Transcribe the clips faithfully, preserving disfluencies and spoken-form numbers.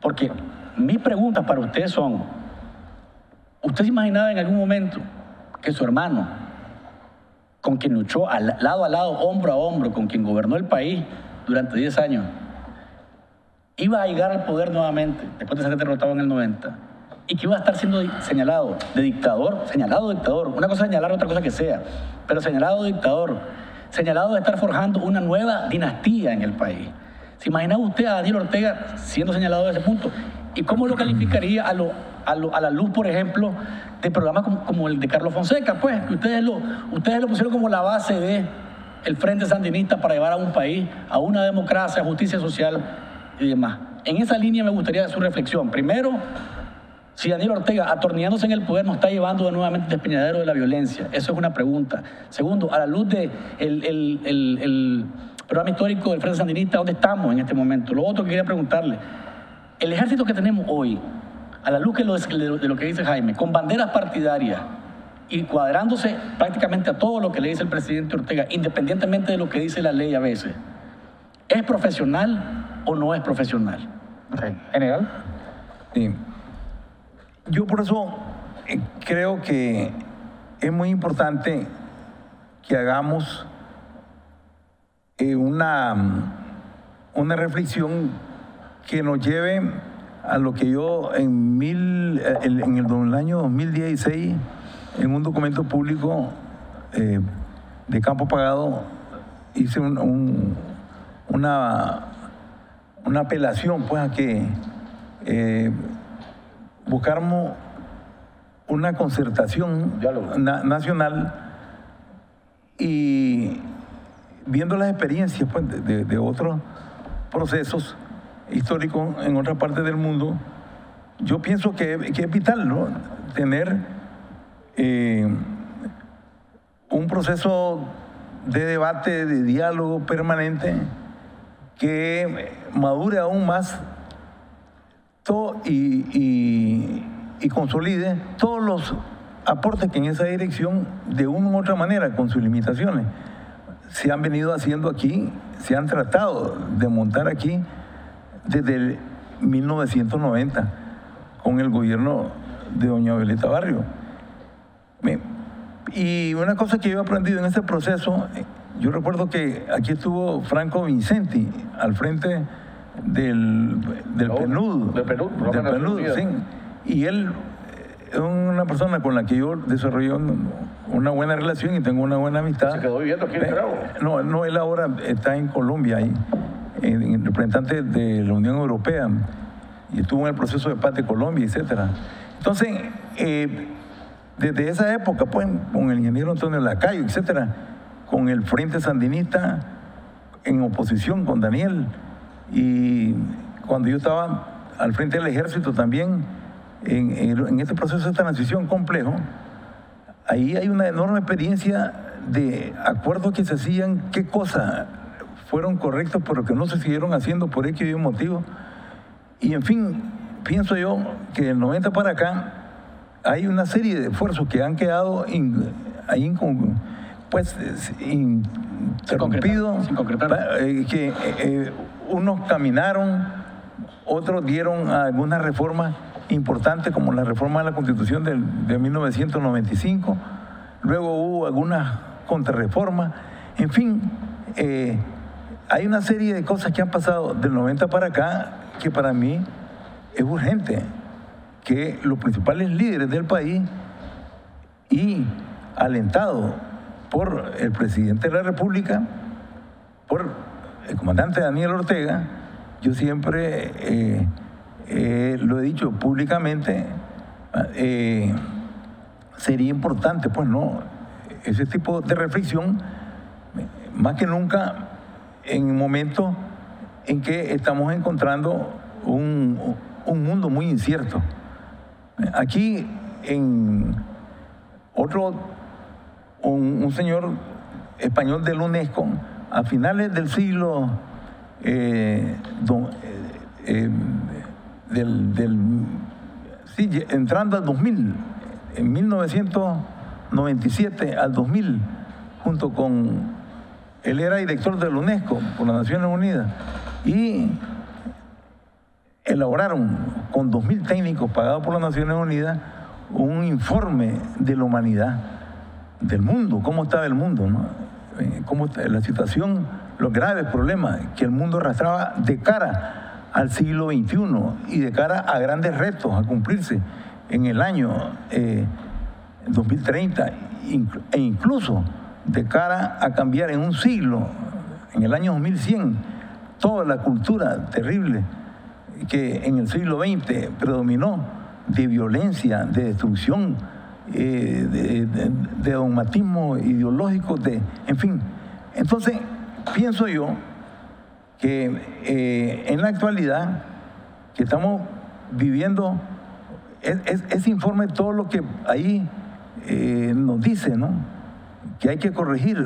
Porque mis preguntas para usted son, ¿usted se imaginaba en algún momento que su hermano, con quien luchó al, lado a lado, hombro a hombro, con quien gobernó el país durante diez años, iba a llegar al poder nuevamente, después de ser derrotado en el noventa, y que iba a estar siendo señalado de dictador, señalado de dictador, una cosa es señalar, otra cosa que sea, pero señalado de dictador, señalado de estar forjando una nueva dinastía en el país? ¿Se imaginaba usted a Daniel Ortega siendo señalado de ese punto? ¿Y cómo lo calificaría a, lo, a, lo, a la luz, por ejemplo, de programas como, como el de Carlos Fonseca? Pues que ustedes lo, ustedes lo pusieron como la base de el Frente Sandinista para llevar a un país a una democracia, justicia social y demás. En esa línea me gustaría su reflexión. Primero, si Daniel Ortega, atornillándose en el poder, nos está llevando de nuevamente al despeñadero de la violencia. Eso es una pregunta. Segundo, a la luz del de el, el, el, el programa histórico del Frente Sandinista, ¿dónde estamos en este momento? Lo otro que quería preguntarle, el ejército que tenemos hoy, a la luz de lo, de lo que dice Jaime, con banderas partidarias y cuadrándose prácticamente a todo lo que le dice el presidente Ortega, independientemente de lo que dice la ley a veces, ¿es profesional o no es profesional? General. Sí. Yo por eso eh, creo que es muy importante que hagamos eh, una, una reflexión que nos lleve a lo que yo en, mil, en, el, en el año dos mil dieciséis, en un documento público eh, de campo pagado, hice un, un, una, una apelación pues, a que eh, buscáramos una concertación na nacional y viendo las experiencias pues, de, de, de otros procesos históricos en otras partes del mundo, yo pienso que, que es vital, ¿no?, tener eh, un proceso de debate, de diálogo permanente que madure aún más todo y, y, y consolide todos los aportes que en esa dirección, de una u otra manera, con sus limitaciones, se han venido haciendo aquí, se han tratado de montar aquí desde el mil novecientos noventa, con el gobierno de doña Violeta Barrios. Y una cosa que yo he aprendido en este proceso, yo recuerdo que aquí estuvo Franco Vincenti al frente del, del oh, PNUD, del PNUD, del PNUD, sí. Y él es una persona con la que yo desarrollé una buena relación y tengo una buena amistad. ¿Se quedó viviendo aquí en Nicaragua? No, no, él ahora está en Colombia, ahí, en representante de la Unión Europea, y estuvo en el proceso de paz de Colombia, etcétera. Entonces, eh, desde esa época, pues, con el ingeniero Antonio Lacayo, etcétera, con el Frente Sandinista en oposición con Daniel, y cuando yo estaba al frente del ejército también, en, en, en este proceso de transición complejo, ahí hay una enorme experiencia de acuerdos que se hacían, qué cosas fueron correctos, pero que no se siguieron haciendo por X y Y motivo. Y en fin, pienso yo que del noventa para acá hay una serie de esfuerzos que han quedado in, ahí in, pues, interrumpidos, sin concretar. Eh, que eh, unos caminaron, otros dieron algunas reformas importantes, como la reforma de la Constitución del, de mil novecientos noventa y cinco, luego hubo algunas contrarreformas, en fin, eh, hay una serie de cosas que han pasado del noventa para acá que para mí es urgente que los principales líderes del país, y alentado por el presidente de la República, por el comandante Daniel Ortega, yo siempre eh, eh, lo he dicho públicamente, eh, sería importante, pues no, ese tipo de reflexión, más que nunca en un momento en que estamos encontrando un, un mundo muy incierto. Aquí en otro, un, un señor español de la UNESCO, a finales del siglo, eh, don, eh, eh, del, del, sí, entrando al dos mil, en mil novecientos noventa y siete al dos mil, junto con, él era director de la UNESCO por las Naciones Unidas, y elaboraron con dos mil técnicos pagados por las Naciones Unidas un informe de la humanidad, del mundo, cómo estaba el mundo, ¿no? Eh, cómo está la situación, los graves problemas que el mundo arrastraba de cara al siglo veintiuno y de cara a grandes retos a cumplirse en el año eh, dos mil treinta e incluso de cara a cambiar en un siglo, en el año dos mil cien, toda la cultura terrible que en el siglo veinte predominó de violencia, de destrucción, eh, de, de, de dogmatismo ideológico, de, en fin. Entonces, pienso yo que eh, en la actualidad que estamos viviendo, es, es, ese informe, todo lo que ahí eh, nos dice, ¿no?, que hay que corregir.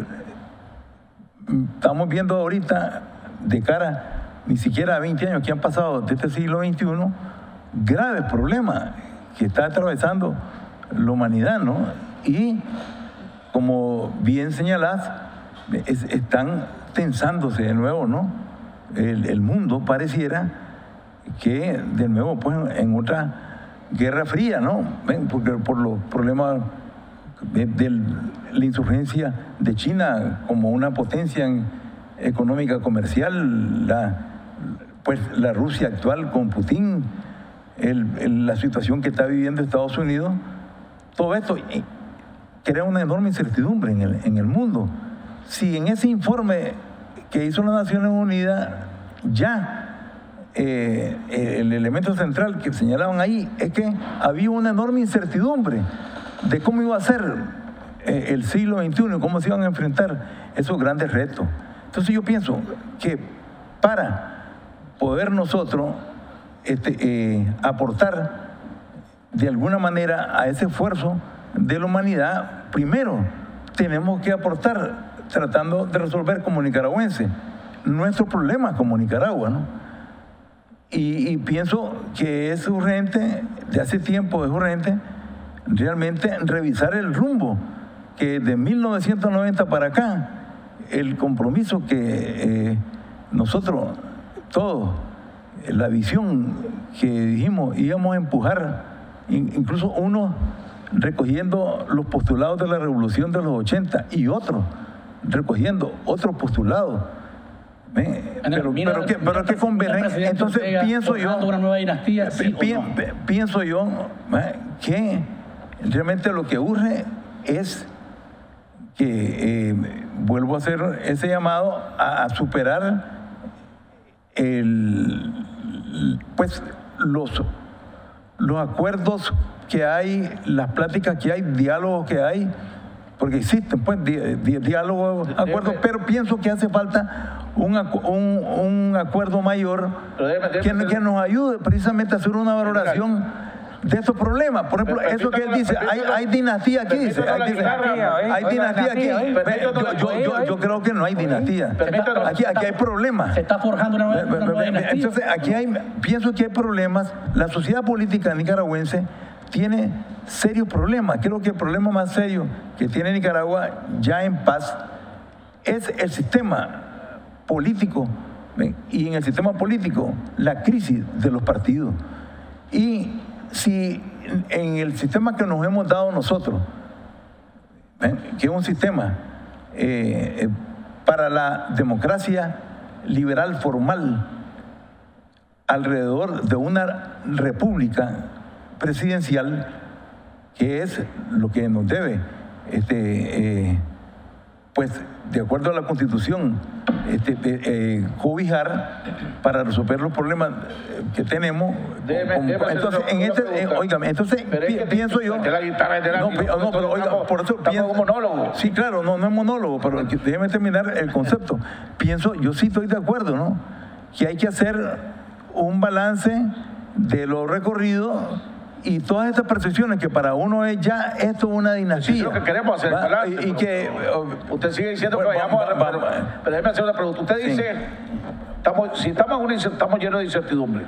Estamos viendo ahorita, de cara ni siquiera a veinte años que han pasado de este siglo veintiuno, graves problemas que está atravesando la humanidad, ¿no? Y, como bien señalás, es, están tensándose de nuevo, ¿no? El, el mundo pareciera que de nuevo, pues, en otra guerra fría, ¿no? ¿Ven? Porque por los problemas de, de la insurgencia de China como una potencia en, económica comercial, la, pues la Rusia actual con Putin, el, el, la situación que está viviendo Estados Unidos, todo esto crea una enorme incertidumbre en el, en el mundo. Si en ese informe que hizo las Naciones Unidas ya eh, el elemento central que señalaban ahí es que había una enorme incertidumbre de cómo iba a ser eh, el siglo veintiuno y cómo se iban a enfrentar esos grandes retos. Entonces yo pienso que para poder nosotros este, eh, aportar de alguna manera a ese esfuerzo de la humanidad, primero tenemos que aportar tratando de resolver como nicaragüenses nuestros problemas como Nicaragua, ¿no? Y, y pienso que es urgente, de hace tiempo es urgente, realmente revisar el rumbo que de mil novecientos noventa para acá, el compromiso que eh, nosotros, todos, la visión que dijimos íbamos a empujar, incluso unos recogiendo los postulados de la revolución de los ochenta y otros recogiendo otros postulados. ¿Eh? Pero, mira, pero, que, pero que convergen. Entonces pienso yo, una nueva dinastía, ¿sí pi, o no? pienso yo ¿eh? que realmente lo que urge es que, eh, vuelvo a hacer ese llamado a, a superar el, pues, los, los acuerdos que hay, las pláticas que hay, diálogos que hay, porque existen pues di, di, diálogos, acuerdos, pero pienso que hace falta un, un, un acuerdo mayor que, que nos ayude precisamente a hacer una valoración de estos problemas. Por ejemplo, eso que él dice, hay, hay dinastía aquí, dice, hay, hay dinastía aquí. Yo, yo, yo, yo creo que no hay dinastía. Aquí, aquí hay problemas. Se está forjando una nueva, una nueva dinastía. Entonces, aquí hay, pienso que hay problemas. La sociedad política nicaragüense tiene serios problemas. Creo que el problema más serio que tiene Nicaragua ya en paz es el sistema político, ¿ven? Y en el sistema político la crisis de los partidos. Y si en el sistema que nos hemos dado nosotros, ¿ven? Que es un sistema eh, para la democracia liberal formal alrededor de una república presidencial, que es lo que nos debe, este, eh, pues de acuerdo a la Constitución, este, eh, eh, cobijar para resolver los problemas que tenemos. Debe, como, debe entonces, en este, eh, óigame, entonces pi, es que pienso yo. de la guitarra de la no, no, no, pero oiga, por eso pienso. Como monólogo. Sí, claro, no, no es monólogo, pero déjeme terminar el concepto. Pienso, yo sí estoy de acuerdo, ¿no? Que hay que hacer un balance de lo recorrido y todas estas percepciones que para uno es ya esto es una dinastía. Sí, es lo que queremos hacer. ¿Va? Y, y que usted sigue diciendo bueno, que vayamos va, a... va, Pero, va. pero déjeme hacer una pregunta. Usted dice, Sí. estamos, si estamos, en una, estamos llenos de incertidumbre.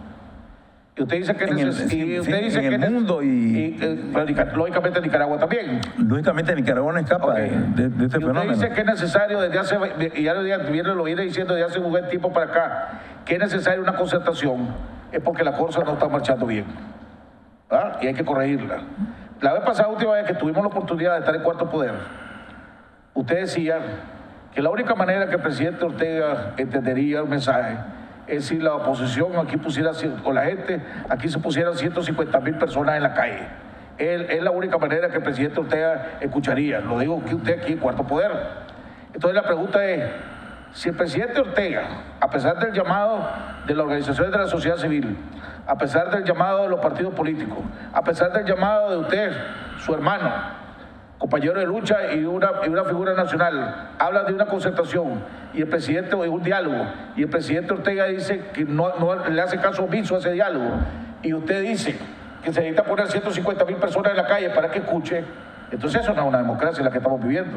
Y usted dice que En el- neces- sí, y usted sí, dice en que el neces- mundo y- y, eh, pero, lógicamente Nicaragua también. lógicamente Nicaragua no escapa Okay. de, de este y usted fenómeno. dice que es necesario desde hace, y ya lo, viene, lo viene diciendo desde hace un buen tiempo para acá, que es necesaria una concertación es porque la cosa no está marchando bien. ¿Ah? Y hay que corregirla. La vez pasada, última vez que tuvimos la oportunidad de estar en Cuarto Poder, usted decía que la única manera que el presidente Ortega entendería el mensaje es si la oposición aquí pusiera, o la gente aquí se pusieran ciento cincuenta mil personas en la calle. Él, es la única manera que el presidente Ortega escucharía. Lo digo que usted aquí en Cuarto Poder. Entonces la pregunta es, si el presidente Ortega, a pesar del llamado de las organizaciones de la sociedad civil, a pesar del llamado de los partidos políticos, a pesar del llamado de usted, su hermano, compañero de lucha y una, y una figura nacional, habla de una concertación y el presidente, de un diálogo, y el presidente Ortega dice que no, no le hace caso omiso a ese diálogo, y usted dice que se necesita poner ciento cincuenta mil personas en la calle para que escuche, entonces eso no es una democracia la que estamos viviendo.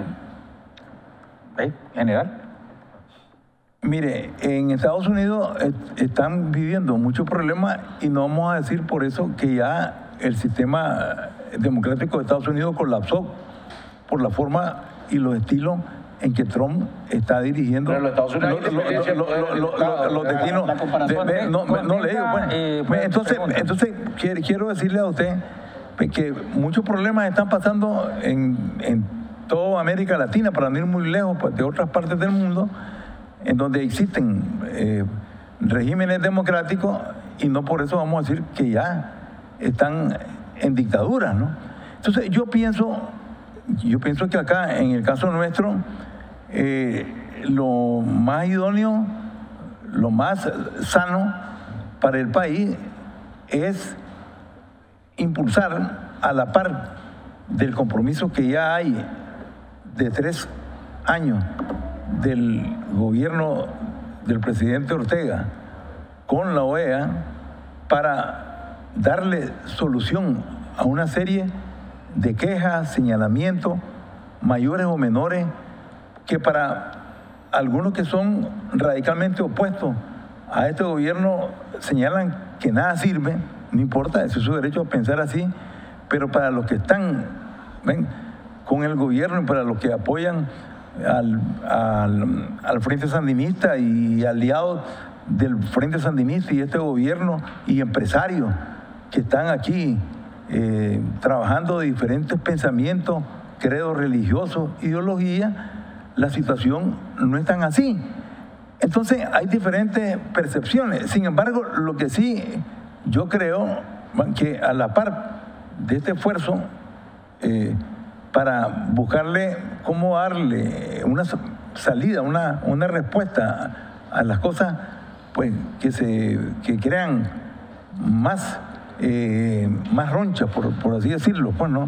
¿Eh? General. Mire, en Estados Unidos eh, están viviendo muchos problemas y no vamos a decir por eso que ya el sistema democrático de Estados Unidos colapsó por la forma y los estilos en que Trump está dirigiendo Pero los Estados Unidos lo- lo- lo- lo- lo- lo- los destinos. La comparación de- de- no, con- no le digo, pues. eh, pues, entonces, pregunta. entonces quiero, quiero decirle a usted que muchos problemas están pasando en, en toda América Latina, para no ir muy lejos pues, de otras partes del mundo, en donde existen eh, regímenes democráticos y no por eso vamos a decir que ya están en dictadura, ¿no? Entonces yo pienso, yo pienso que acá, en el caso nuestro, eh, lo más idóneo, lo más sano para el país es impulsar a la par del compromiso que ya hay de tres años del gobierno del presidente Ortega con la O E A para darle solución a una serie de quejas, señalamientos, mayores o menores, que para algunos que son radicalmente opuestos a este gobierno señalan que nada sirve, no importa, ese es su derecho a pensar así, pero para los que están ven, con el gobierno y para los que apoyan al, al, al Frente Sandinista y aliados del Frente Sandinista y este gobierno y empresarios que están aquí eh, trabajando de diferentes pensamientos, credos religiosos, ideologías, la situación no es tan así. Entonces hay diferentes percepciones. Sin embargo, lo que sí yo creo que a la par de este esfuerzo eh, para buscarle cómo darle una salida, una, una respuesta a las cosas pues, que se que crean más, eh, más ronchas, por, por así decirlo, pues, ¿no?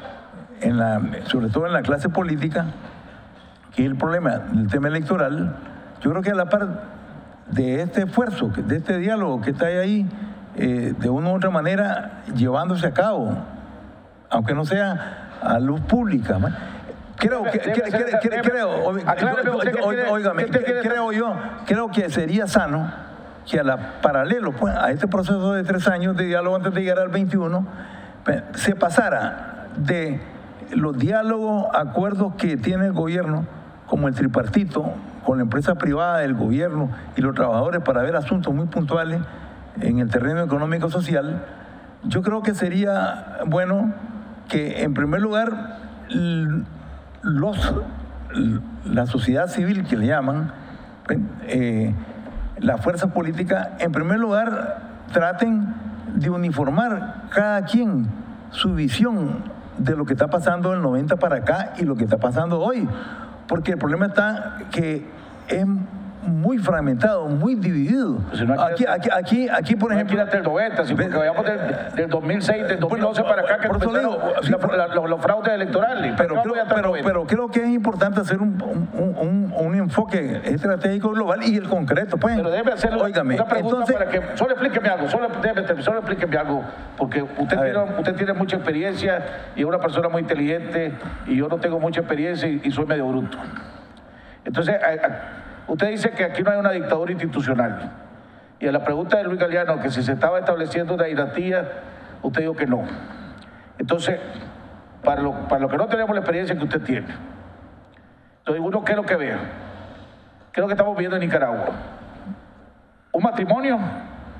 En la, sobre todo en la clase política, que es el problema del tema electoral. Yo creo que a la par de este esfuerzo, de este diálogo que está ahí, eh, de una u otra manera llevándose a cabo, aunque no sea a luz pública, ¿no? Creo que, Debe que- ser- que- debe- creo, oiga, acláreme usted que yo- tiene- óigame, que usted tiene- creo yo, creo que sería sano que a la paralelo pues, a este proceso de tres años de diálogo antes de llegar al veintiuno, pues, se pasara de los diálogos, acuerdos que tiene el gobierno, como el tripartito, con la empresa privada del gobierno y los trabajadores para ver asuntos muy puntuales en el terreno económico social. Yo creo que sería bueno que, en primer lugar, l- los, l- la sociedad civil, que le llaman, pues, eh, las fuerzas políticas, en primer lugar, traten de uniformar cada quien su visión de lo que está pasando del noventa para acá y lo que está pasando hoy. Porque el problema está que es muy fragmentado, muy dividido. Pues si no hay Aquí, que- aquí, aquí, aquí, por No hay ejemplo... que ir hasta el noventa, sí, porque vayamos del, del dos mil seis, del dos mil once para acá que Por eso comenzaron digo, sí, la- por- la- los, los fraudes electorales. Pero ¿Cómo creo, voy hasta el pero, noventa? pero creo que es importante hacer un, un, un- un enfoque estratégico global y el concreto, pues. Pero déjeme hacerle Óigame, una pregunta entonces, para que... Solo explíqueme algo, solo, déjeme, solo explíqueme algo, porque usted A tiene, ver. usted tiene mucha experiencia y es una persona muy inteligente y yo no tengo mucha experiencia y, y soy medio bruto. Entonces, a- a- usted dice que aquí no hay una dictadura institucional. Y a la pregunta de Luis Galeano, que si se estaba estableciendo una dinastía, usted dijo que no. Entonces, para lo, para lo que no tenemos la experiencia que usted tiene, entonces uno, ¿qué es lo que ve? ¿Qué es lo que estamos viendo en Nicaragua? Un matrimonio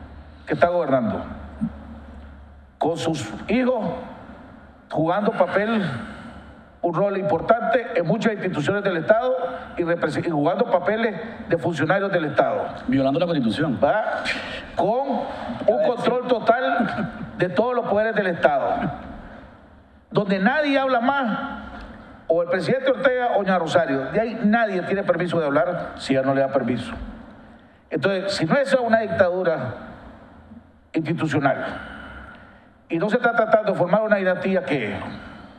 que está gobernando, con sus hijos jugando papel, un rol importante en muchas instituciones del Estado y, y jugando papeles de funcionarios del Estado. Violando la Constitución. ¿Verdad? Con un control total de todos los poderes del Estado. Donde nadie habla más, o el presidente Ortega o doña Rosario, de ahí nadie tiene permiso de hablar si ella no le da permiso. Entonces, si no es una dictadura institucional y no se está tratando de formar una dinastía, ¿qué es?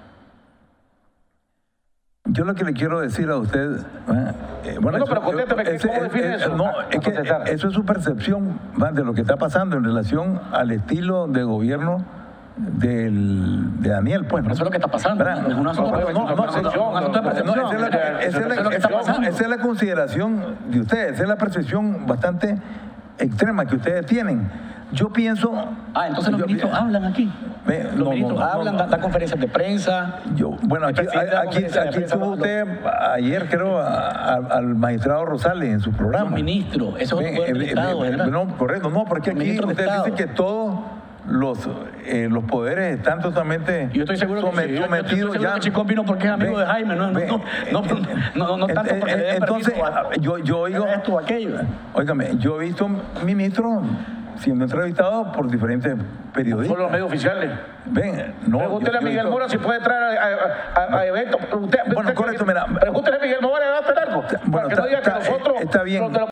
Yo lo que le quiero decir a usted... Eh, bueno, no, pero contéstame, ¿cómo define eso? No, es que eso es su percepción ¿va? de lo que está pasando en relación al estilo de gobierno del, de Daniel, pues. Pero eso es lo que está pasando. ¿verdad? Es una No, no, no, no, percepción, no, asunto de percepción. no, esa es la- esa es la- Eso es lo que está esa- pasando. esa es la consideración de ustedes, esa es la percepción bastante extrema que ustedes tienen. Yo pienso... Ah, entonces los yo- ministros hablan aquí. Ve, Los no, no, ministros no, no, hablan, no. dan, dan conferencias de prensa. Yo, bueno, El aquí, presidente de la aquí, conferencia de aquí prensa tuvo no- usted ayer, creo, a- a- al magistrado Rosales en su programa. Los ministros, eso es Ve, un poder del eh, Estado, eh, general. No, correcto, no, porque Los aquí ministros de usted Estado. dice que todos los, eh, los poderes están totalmente Yo estoy seguro que sí. Yo- yo estoy sometidos seguro ya. que Chicón vino porque es amigo Ve, de Jaime, no, no, ve, no, no, no, no, no tanto porque le den entonces, permiso a- yo, yo oigo, esto o aquello. óigame, yo he visto ministros siendo entrevistados por diferentes periodistas. Son los medios oficiales. Ven, no. Pregúntele yo- a yo he Miguel visto- Mora si puede entrar a, a- a- a eventos. Usted, Bueno, usted- correcto, mira. Pregúntele a Miguel Mora de debate largo. Bueno, para que no está- diga que está- nosotros, está bien. los de la